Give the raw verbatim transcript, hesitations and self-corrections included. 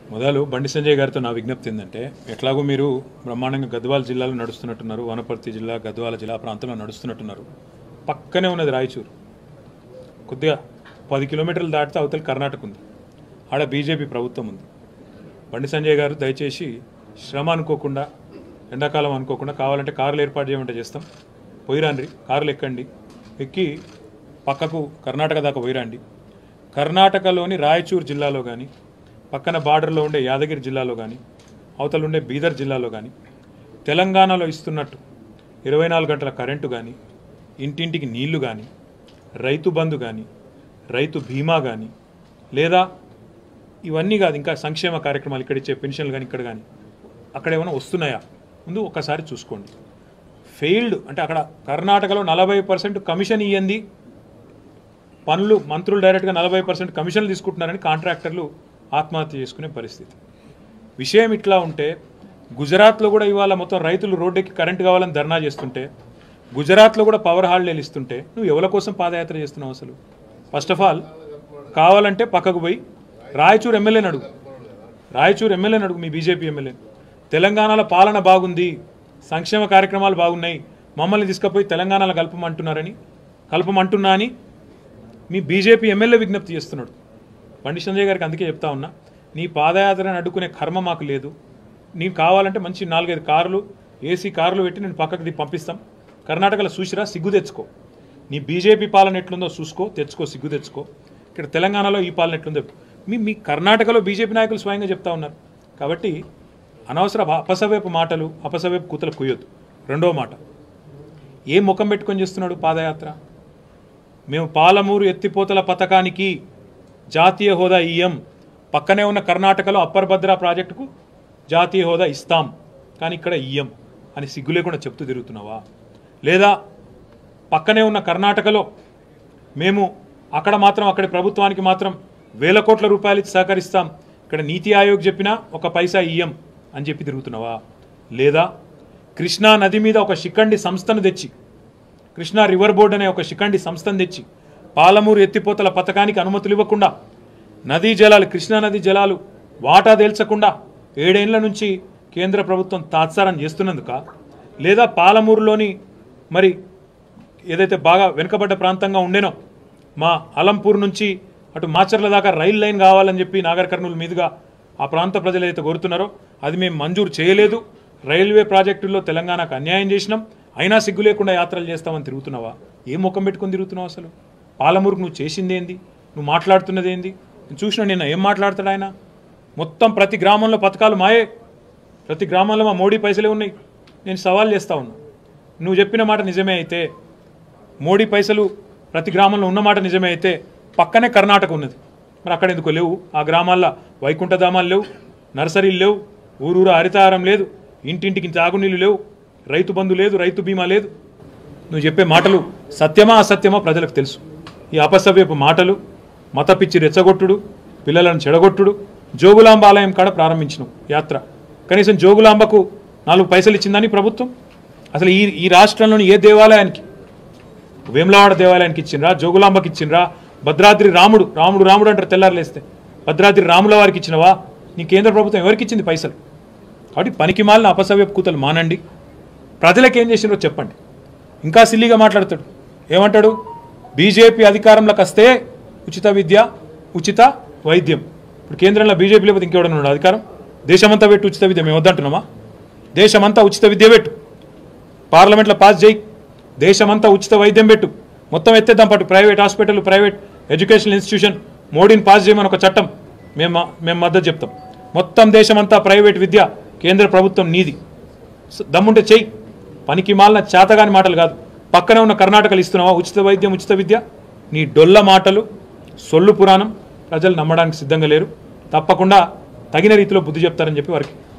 మొదలు బండి సంజయ్ గారితో నా విజ్ఞప్తి ఏంటంటే, ఎట్లాగో మీరు బ్రహ్మాండంగా గద్వాల జిల్లాలో నడుస్తున్నట్టున్నారు, వనపర్తి జిల్లా గద్వాల జిల్లా ప్రాంతంలో నడుస్తున్నట్టున్నారు. పక్కనే ఉన్నది రాయచూరు, కొద్దిగా పది కిలోమీటర్లు దాటితే అవతల కర్ణాటక ఉంది, ఆడ బీజేపీ ప్రభుత్వం ఉంది. బండి సంజయ్ గారు దయచేసి శ్రమ అనుకోకుండా, ఎండాకాలం అనుకోకుండా, కావాలంటే కార్లు ఏర్పాటు చేయమంటే చేస్తాం, పోయిరాండ్రి, కార్లు ఎక్కండి, ఎక్కి పక్కకు కర్ణాటక దాకా పోయిరాండి. కర్ణాటకలోని రాయచూరు జిల్లాలో కానీ, పక్కన బార్డర్లో ఉండే యాదగిరి జిల్లాలో కానీ, అవతల ఉండే బీదర్ జిల్లాలో కానీ తెలంగాణలో ఇస్తున్నట్టు ఇరవై నాలుగు గంటల కరెంటు కానీ, ఇంటింటికి నీళ్లు కానీ, రైతు బంధు కానీ, రైతు బీమా కానీ, లేదా ఇవన్నీ కాదు ఇంకా సంక్షేమ కార్యక్రమాలు ఇక్కడ ఇచ్చే పెన్షన్లు కానీ ఇక్కడ కానీ అక్కడ ఏమైనా వస్తున్నాయా ముందు ఒక్కసారి చూసుకోండి. ఫెయిల్డ్ అంటే అక్కడ కర్ణాటకలో నలభై పర్సెంట్ కమిషన్ ఇయ్యంది, పనులు మంత్రులు డైరెక్ట్గా నలభై పర్సెంట్ కమిషన్లు తీసుకుంటున్నారని కాంట్రాక్టర్లు ఆత్మహత్య చేసుకునే పరిస్థితి. విషయం ఇట్లా ఉంటే గుజరాత్లో కూడా ఇవాళ మొత్తం రైతులు రోడ్డుకి కరెంటు కావాలని ధర్నా చేస్తుంటే, గుజరాత్లో కూడా పవర్ హాలిడేలు ఇస్తుంటే నువ్వు ఎవరి కోసం పాదయాత్ర చేస్తున్నావు అసలు? ఫస్ట్ ఆఫ్ ఆల్ కావాలంటే పక్కకు పోయి రాయచూరు ఎమ్మెల్యేని అడుగు, రాయచూరు ఎమ్మెల్యేని అడుగు, మీ బీజేపీ ఎమ్మెల్యే. తెలంగాణలో పాలన బాగుంది, సంక్షేమ కార్యక్రమాలు బాగున్నాయి, మమ్మల్ని తీసుకుపోయి తెలంగాణలో కలపమంటున్నారని కలపమంటున్నా అని మీ బీజేపీ ఎమ్మెల్యే విజ్ఞప్తి చేస్తున్నాడు. బండి సంజయ్ గారికి అందుకే చెప్తా ఉన్నా, నీ పాదయాత్రను అడ్డుకునే కర్మ మాకు లేదు. నీకు కావాలంటే మంచి నాలుగైదు కార్లు, ఏసీ కార్లు పెట్టి నేను పక్కకి పంపిస్తాం. కర్ణాటకలో చూసిరా, సిగ్గు తెచ్చుకో. నీ బీజేపీ పాలన ఎట్లుందో చూసుకో, తెచ్చుకో, సిగ్గు తెచ్చుకో. ఇక్కడ తెలంగాణలో ఈ పాలన ఎట్లుందో మీ మీ కర్ణాటకలో బీజేపీ నాయకులు స్వయంగా చెప్తా ఉన్నారు. కాబట్టి అనవసర అపసవేపు మాటలు, అపసవేపు కూతలు కుయ్యొద్దు. రెండో మాట, ఏ ముఖం పెట్టుకొని చేస్తున్నాడు పాదయాత్ర? మేము పాలమూరు ఎత్తిపోతల పథకానికి జాతీయ హోదా ఇయ్యం, పక్కనే ఉన్న కర్ణాటకలో అప్పర్ భద్రా ప్రాజెక్టుకు జాతీయ హోదా ఇస్తాం, కానీ ఇక్కడ ఇయ్యం అని సిగ్గు లేకుండా చెప్తూ తిరుగుతున్నావా? లేదా పక్కనే ఉన్న కర్ణాటకలో మేము అక్కడ మాత్రం అక్కడి ప్రభుత్వానికి మాత్రం వేల కోట్ల రూపాయలు సహకరిస్తాం, ఇక్కడ నీతి ఆయోగ్ చెప్పినా ఒక పైసా ఇయ్యం అని చెప్పి తిరుగుతున్నావా? లేదా కృష్ణా నది మీద ఒక శిఖండి సంస్థను తెచ్చి, కృష్ణా రివర్ బోర్డ్ అనే ఒక శిఖండి సంస్థను తెచ్చి పాలమూరు ఎత్తిపోతల పథకానికి అనుమతులు ఇవ్వకుండా, నదీ జలాలు, కృష్ణా నదీ జలాలు వాటా తేల్చకుండా ఏడేళ్ల నుంచి కేంద్ర ప్రభుత్వం తాత్సారం చేస్తున్నందుక? లేదా పాలమూరులోని మరి ఏదైతే బాగా వెనుకబడ్డ ప్రాంతంగా ఉండేనో మా అలంపూర్ నుంచి అటు మాచర్ల దాకా రైల్ లైన్ కావాలని చెప్పి నాగర్ కర్నూలు మీదుగా ఆ ప్రాంత ప్రజలు ఏదైతే కోరుతున్నారో అది మేము మంజూరు చేయలేదు, రైల్వే ప్రాజెక్టుల్లో తెలంగాణకు అన్యాయం చేసినాం, అయినా సిగ్గు లేకుండా యాత్రలు చేస్తామని తిరుగుతున్నావా? ఏ ముఖం పెట్టుకొని తిరుగుతున్నావు అసలు? పాలమూరుకు నువ్వు చేసింది ఏంది? నువ్వు మాట్లాడుతున్నది ఏంది? నేను చూసిన నిన్న ఏం మాట్లాడతాడు ఆయన? మొత్తం ప్రతి గ్రామంలో పథకాలు మాయే, ప్రతి గ్రామంలో మా మోడీ పైసలే ఉన్నాయి. నేను సవాల్ చేస్తా ఉన్నా, నువ్వు చెప్పిన మాట నిజమే అయితే, మోడీ పైసలు ప్రతి గ్రామంలో ఉన్నమాట నిజమే అయితే, పక్కనే కర్ణాటక ఉన్నది, మరి అక్కడ ఎందుకు లేవు? ఆ గ్రామాల్లో వైకుంఠధామాలు లేవు, నర్సరీలు లేవు, ఊరూరు హరితహారం లేదు, ఇంటింటికి తాగునీళ్ళు లేవు, రైతు బంధు లేదు, రైతు బీమా లేదు. నువ్వు చెప్పే మాటలు సత్యమా అసత్యమా ప్రజలకు తెలుసు. ఈ అపసవ్యపు మాటలు, మత పిచ్చి రెచ్చగొట్టుడు, పిల్లలను చెడగొట్టుడు, జోగులాంబ ఆలయం కాడ ప్రారంభించిన యాత్ర, కనీసం జోగులాంబకు నాలుగు పైసలు ఇచ్చిందని ప్రభుత్వం? అసలు ఈ ఈ రాష్ట్రంలోని ఏ దేవాలయానికి, వేములవాడ దేవాలయానికి ఇచ్చిండ్రా, జోగులాంబకి ఇచ్చిండ్రా, భద్రాద్రి రాముడు రాముడు రాముడు అంటారు తెల్లారులేస్తే, భద్రాద్రి రాముల వారికి ఇచ్చినవా? నీ కేంద్ర ప్రభుత్వం ఎవరికి ఇచ్చింది పైసలు? కాబట్టి పనికి మాలిన అపసవ్యపు కూతలు మానండి, ప్రజలకు ఏం చేసినో చెప్పండి. ఇంకా సిల్లీగా మాట్లాడతాడు, ఏమంటాడు? బీజేపీ అధికారంలోకి వస్తే ఉచిత విద్య, ఉచిత వైద్యం. ఇప్పుడు కేంద్రంలో బీజేపీ లేకపోతే ఇంకెవడన్నా ఉన్నాడు అధికారం? దేశమంతా పెట్టు ఉచిత విద్య, మేము వద్దంటున్నామా? దేశమంతా ఉచిత విద్య పెట్టు, పార్లమెంట్లో పాస్ చేయి, దేశమంతా ఉచిత వైద్యం పెట్టు, మొత్తం ఎత్తేద్దాం పాటు private hospital, private educational institution, మోడీని పాస్ చేయమని ఒక చట్టం మేము మేము మద్దతు చెప్తాం. మొత్తం దేశమంతా ప్రైవేట్ విద్య కేంద్ర ప్రభుత్వం నీది, దమ్ముంటే చెయ్యి. పనికి మాలిన చేతగాని మాటలు కాదు. పక్కనే ఉన్న కర్ణాటకలు ఇస్తున్నావా ఉచిత వైద్యం, ఉచిత విద్య? నీ డొల్ల మాటలు, సొల్లు పురాణం ప్రజలు నమ్మడానికి సిద్ధంగా లేరు. తప్పకుండా తగిన రీతిలో బుద్ధి చెప్తారని చెప్పి వారికి